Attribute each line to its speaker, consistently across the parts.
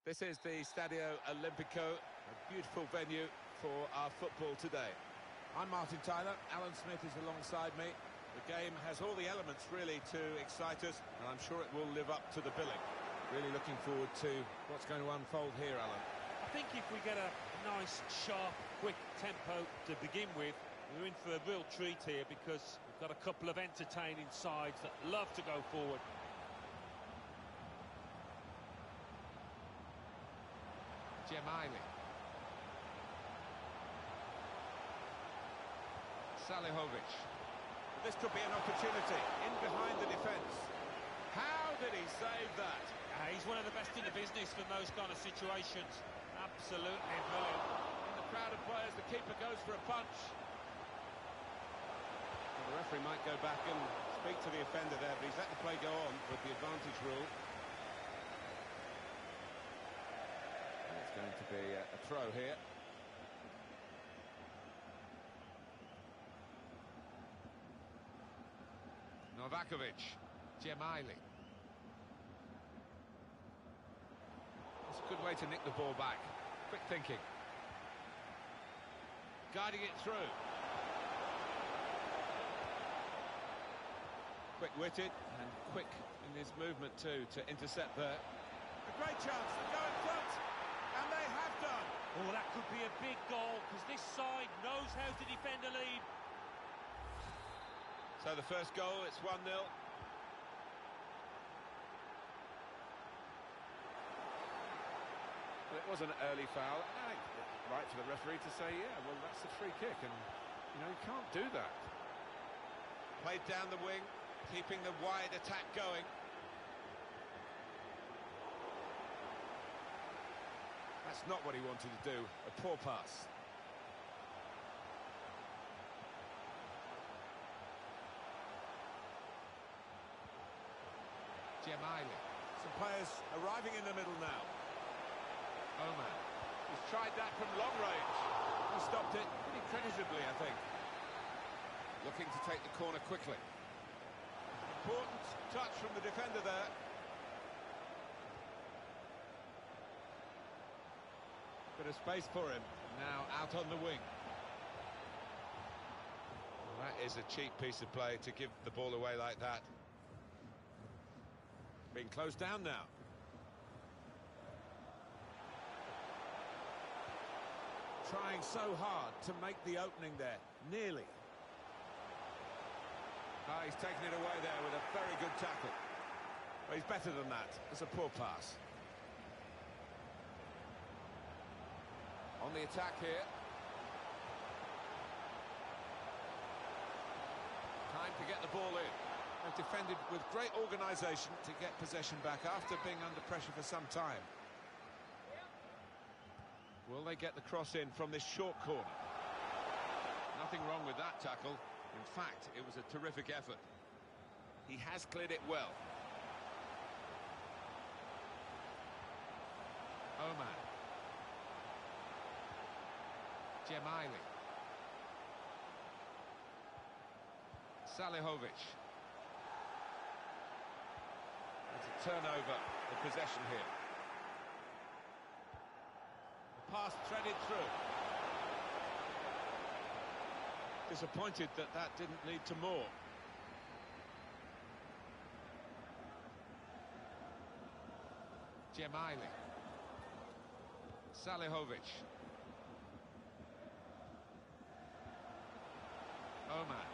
Speaker 1: This is the Stadio Olimpico, a beautiful venue for our football today. I'm Martin Tyler, Alan Smith is alongside me. The game has all the elements really to excite us, and I'm sure it will live up to the billing. Really looking forward to what's going to unfold here, Alan.
Speaker 2: I think if we get a nice, sharp, quick tempo to begin with, we're in for a real treat here because we've got a couple of entertaining sides that love to go forward.
Speaker 1: Gemayli. Salihovic. This could be an opportunity, in behind the defence. How did he save that?
Speaker 2: He's one of the best in the business from those kind of situations. Absolutely brilliant.
Speaker 1: In the crowd of players, the keeper goes for a punch. Well, the referee might go back and speak to the offender there, but he's let the play go on with the advantage rule. It's going to be a throw here. Novakovic, Gemayli. It's a good way to nick the ball back. Quick thinking. Guiding it through. Quick-witted and quick in his movement too to intercept there. A great chance to go in front. And they have done.
Speaker 2: Oh, that could be a big goal, because this side knows how to defend a lead.
Speaker 1: So the first goal, it's 1-0. Well, it was an early foul. I think it's right for the referee to say, yeah, well, that's a free kick, and, you know, you can't do that. Played down the wing, keeping the wide attack going. That's not what he wanted to do, a poor pass. Gemayli. Some players arriving in the middle now. Oman. He's tried that from long range. He stopped it pretty creditably, I think. Looking to take the corner quickly. Important touch from the defender there. Bit of space for him, now out on the wing. Well, that is a cheap piece of play to give the ball away like that. Being closed down now. Trying so hard to make the opening there, nearly. Ah, he's taken it away there with a very good tackle. Well, he's better than that. It's a poor pass. On the attack here. Time to get the ball in. They've defended with great organisation to get possession back after being under pressure for some time. Will they get the cross in from this short corner? Nothing wrong with that tackle. In fact, it was a terrific effort. He has cleared it well. Oman. Gemayli. Salihovic. It's a turnover of possession here. The pass threaded through. Disappointed that that didn't lead to more. Gemayli. Salihovic. Oman.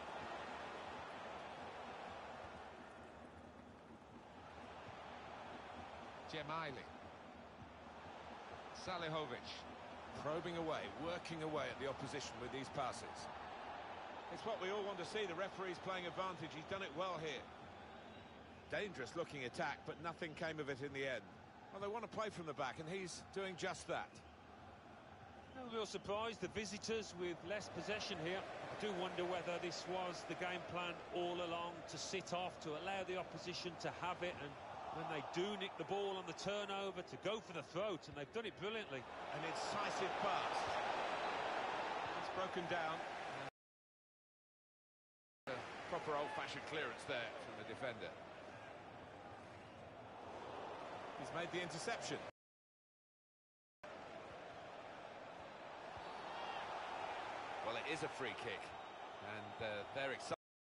Speaker 1: Gemayli. Salihovic. Probing away, working away at the opposition with these passes. It's what we all want to see, the referee's playing advantage. He's done it well here. Dangerous looking attack, but nothing came of it in the end. Well, they want to play from the back, and he's doing just that.
Speaker 2: No real surprise, the visitors with less possession here. I do wonder whether this was the game plan all along, to sit off, to allow the opposition to have it, and when they do nick the ball on the turnover, to go for the throat, and they've done it brilliantly.
Speaker 1: An incisive pass. It's broken down. A proper old-fashioned clearance there from the defender. He's made the interception. It is a free kick, and they're excited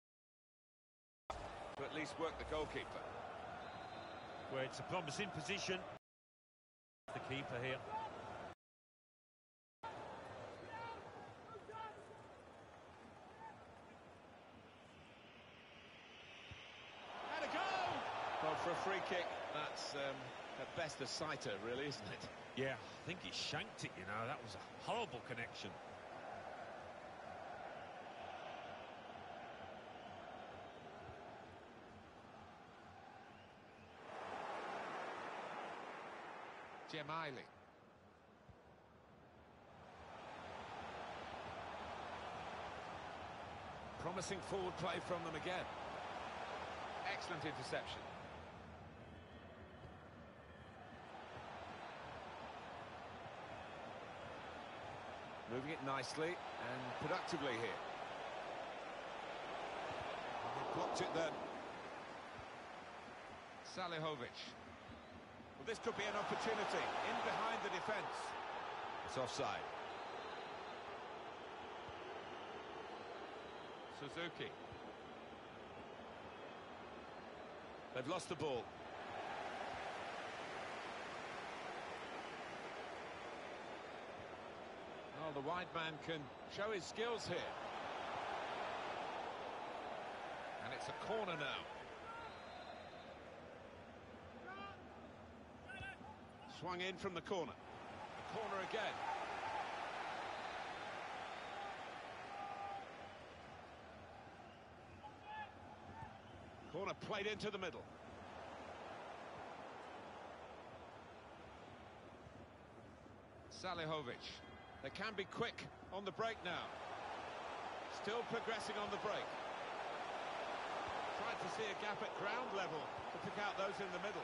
Speaker 1: to at least work the goalkeeper.
Speaker 2: Well, it's a promising position. The keeper here.
Speaker 1: And a goal! Well, for a free kick, that's at best a sighter, really, isn't it?
Speaker 2: Yeah, I think he shanked it, you know. That was a horrible connection.
Speaker 1: Gemayli. Promising forward play from them again. Excellent interception. Moving it nicely and productively here. Blocked it then. Salihovic. Well, this could be an opportunity. In behind the defence. It's offside. Suzuki. They've lost the ball. Well, the wide man can show his skills here. And it's a corner now. Swung in from the corner. A corner again. Corner played into the middle. Salihovic. They can be quick on the break now. Still progressing on the break. Tried to see a gap at ground level to pick out those in the middle.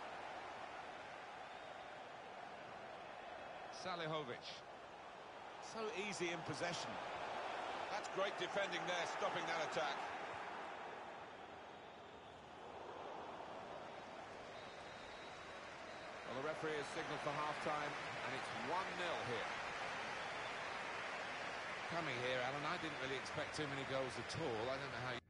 Speaker 1: Salihovic. So easy in possession. That's great defending there, stopping that attack. Well, the referee has signalled for half-time, and it's 1-0 here. Coming here, Alan, I didn't really expect too many goals at all. I don't know how you...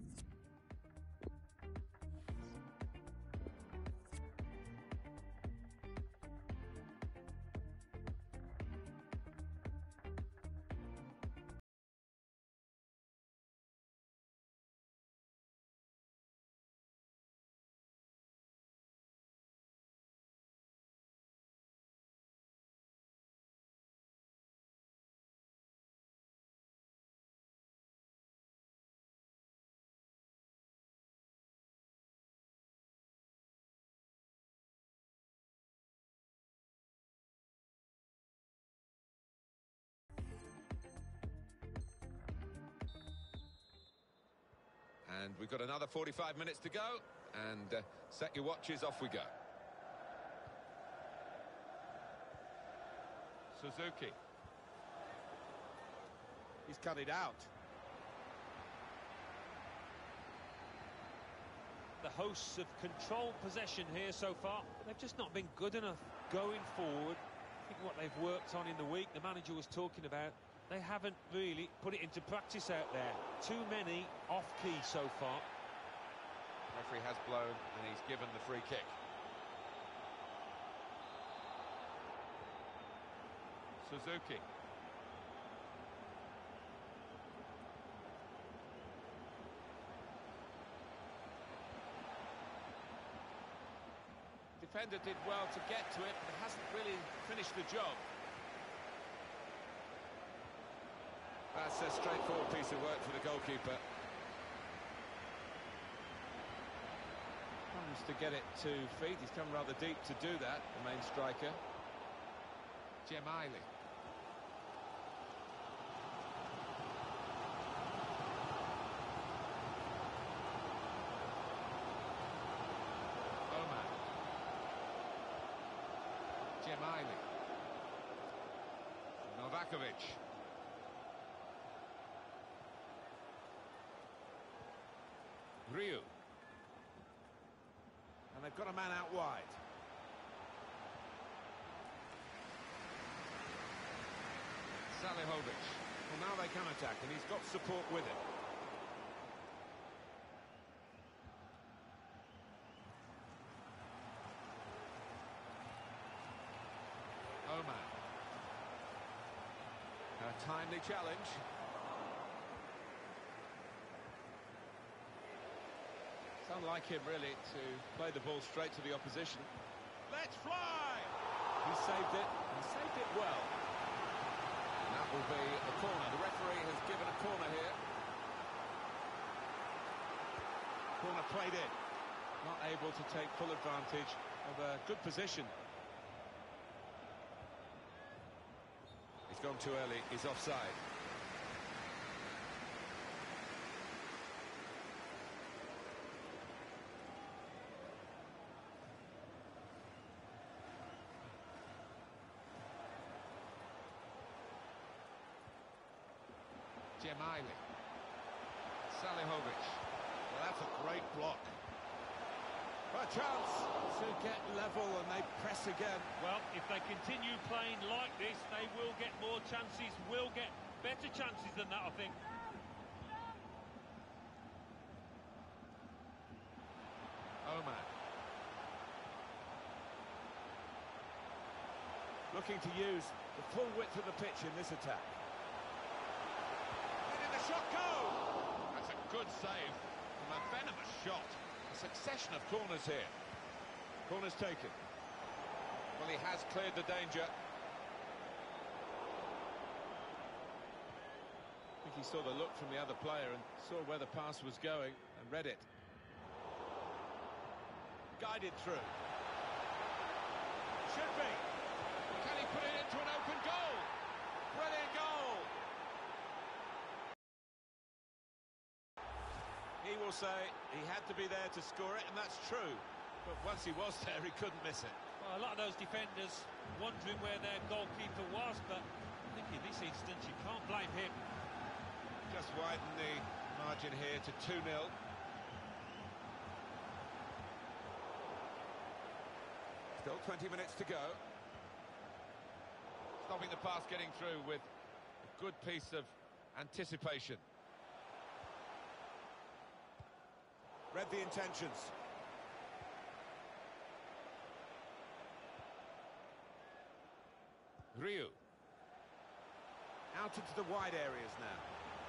Speaker 1: And we've got another 45 minutes to go, and set your watches, off we go. Suzuki. He's cut it out.
Speaker 2: The hosts have controlled possession here so far. They've just not been good enough going forward. I think what they've worked on in the week, the manager was talking about, they haven't really put it into practice out there. Too many off-key so far.
Speaker 1: Referee has blown, and he's given the free kick. Suzuki. Defender did well to get to it, but hasn't really finished the job. That's a straightforward piece of work for the goalkeeper. Comes to get it to feet. He's come rather deep to do that, the main striker. Gemayli. Oman. Gemayli. Novakovic. Ryu. And they've got a man out wide. Salihovic. Well, now they can attack, and he's got support with him. Oman. A timely challenge. It's unlike him, really, to play the ball straight to the opposition. Let's fly! He saved it, and saved it well. And that will be a corner. The referee has given a corner here. Corner played in. Not able to take full advantage of a good position. He's gone too early. He's offside. Jemaili. Salihovic. Well, that's a great block. A chance to get level, and they press again.
Speaker 2: Well, if they continue playing like this, they will get more chances, will get better chances than that, I think.
Speaker 1: Oman. Looking to use the full width of the pitch in this attack. Letting the shot go! That's a good save from a venomous shot. A succession of corners here. Corners taken. Well, he has cleared the danger. I think he saw the look from the other player and saw where the pass was going and read it. Guided through. Should be. Can he put it into an open goal? Brilliant goal! He will say he had to be there to score it, and that's true. But once he was there, he couldn't miss it.
Speaker 2: Well, a lot of those defenders wondering where their goalkeeper was, but I think in this instance you can't blame him.
Speaker 1: Just widen the margin here to 2-0. Still 20 minutes to go. Stopping the pass getting through with a good piece of anticipation. Read the intentions. Ryu. Out into the wide areas now.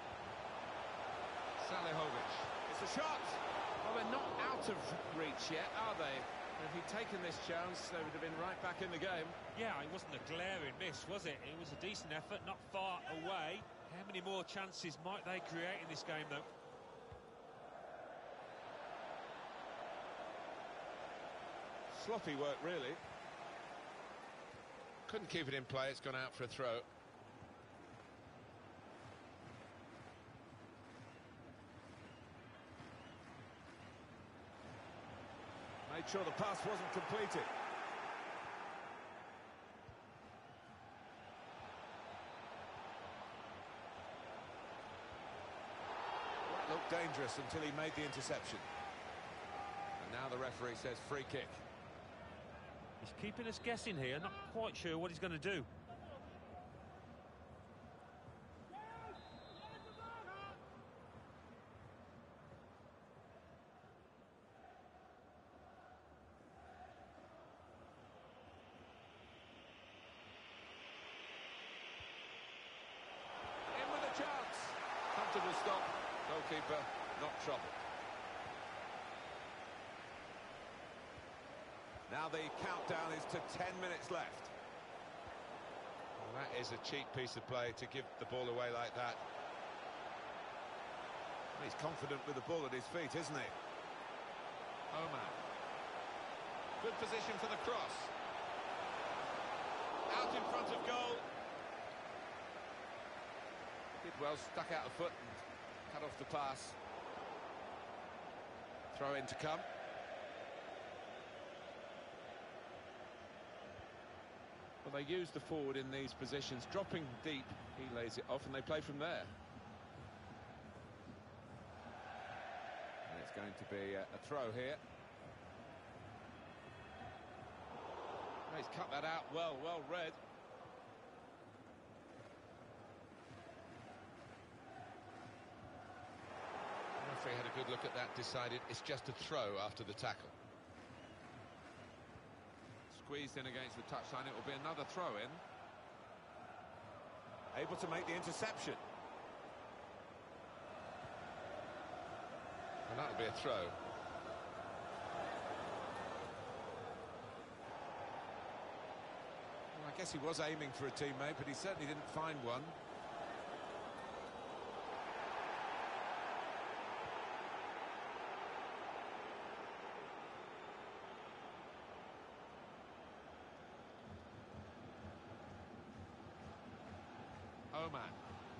Speaker 1: Salihovic. It's a shot! Well, they're not out of reach yet, are they? If he'd taken this chance, they would have been right back in the game.
Speaker 2: Yeah, it wasn't a glaring miss, was it? It was a decent effort, not far away. How many more chances might they create in this game, though?
Speaker 1: Sloppy work, really. Couldn't keep it in play, it's gone out for a throw. Made sure the pass wasn't completed. That looked dangerous until he made the interception. And now the referee says free kick.
Speaker 2: He's keeping us guessing here, not quite sure what he's going to do.
Speaker 1: In with a chance. Comfortable stop. Goalkeeper not troubled. Now the countdown is to 10 minutes left. Well, that is a cheap piece of play to give the ball away like that. He's confident with the ball at his feet, isn't he? Oman. Good position for the cross. Out in front of goal. Did well, stuck out the foot and cut off the pass. Throw in to come. Well, they use the forward in these positions, dropping deep, he lays it off and they play from there. And it's going to be a throw here. He's cut that out well read. third look at that decided it's just a throw after the tackle. Squeezed in against the touchline, it will be another throw-in. Able to make the interception. And that'll be a throw. Well, I guess he was aiming for a teammate, but he certainly didn't find one. Oman.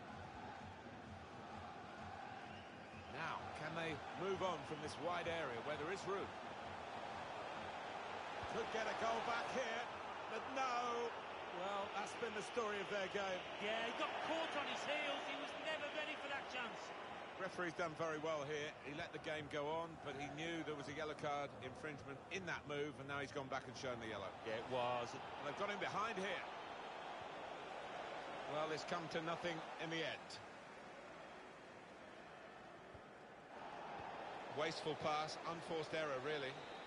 Speaker 1: Now, can they move on from this wide area where there is room? Could get a goal back here, but no. Well, that's been the story of their game.
Speaker 2: Yeah, he got caught on his heels. He was never ready for that chance.
Speaker 1: Referee's done very well here. He let the game go on, but he knew there was a yellow card infringement in that move, and now he's gone back and shown the yellow.
Speaker 2: Yeah, it was.
Speaker 1: And they've got him behind here. Well, it's come to nothing in the end. Wasteful pass, unforced error, really.